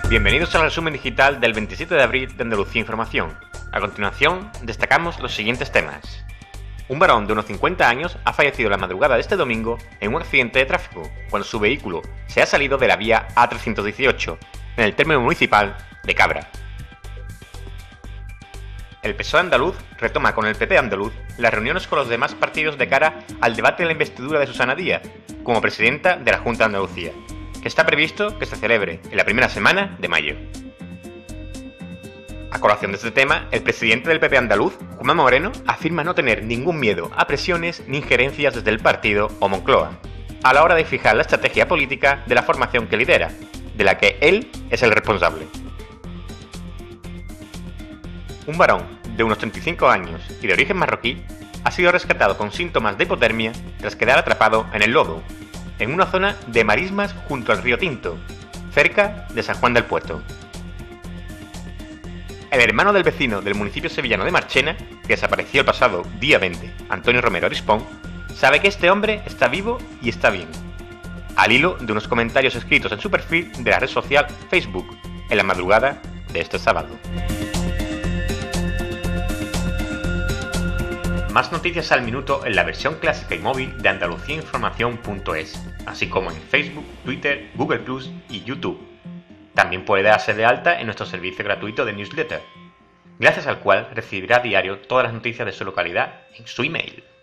Bienvenidos al resumen digital del 27 de abril de Andalucía Información. A continuación, destacamos los siguientes temas. Un varón de unos 50 años ha fallecido la madrugada de este domingo en un accidente de tráfico, cuando su vehículo se ha salido de la vía A318, en el término municipal de Cabra. El PSOE andaluz retoma con el PP andaluz las reuniones con los demás partidos de cara al debate de la investidura de Susana Díaz, como presidenta de la Junta de Andalucía, que está previsto que se celebre en la primera semana de mayo. A colación de este tema, el presidente del PP andaluz, Juanma Moreno, afirma no tener ningún miedo a presiones ni injerencias desde el partido o Moncloa, a la hora de fijar la estrategia política de la formación que lidera, de la que él es el responsable. Un varón de unos 35 años y de origen marroquí ha sido rescatado con síntomas de hipotermia tras quedar atrapado en el lodo, en una zona de marismas junto al río Tinto, cerca de San Juan del Puerto. El hermano del vecino del municipio sevillano de Marchena, que desapareció el pasado día 20, Antonio Romero Arispón, sabe que este hombre está vivo y está bien, al hilo de unos comentarios escritos en su perfil de la red social Facebook, en la madrugada de este sábado. Más noticias al minuto en la versión clásica y móvil de andaluciainformación.es, así como en Facebook, Twitter, Google Plus y YouTube. También puede darse de alta en nuestro servicio gratuito de newsletter, gracias al cual recibirá a diario todas las noticias de su localidad en su email.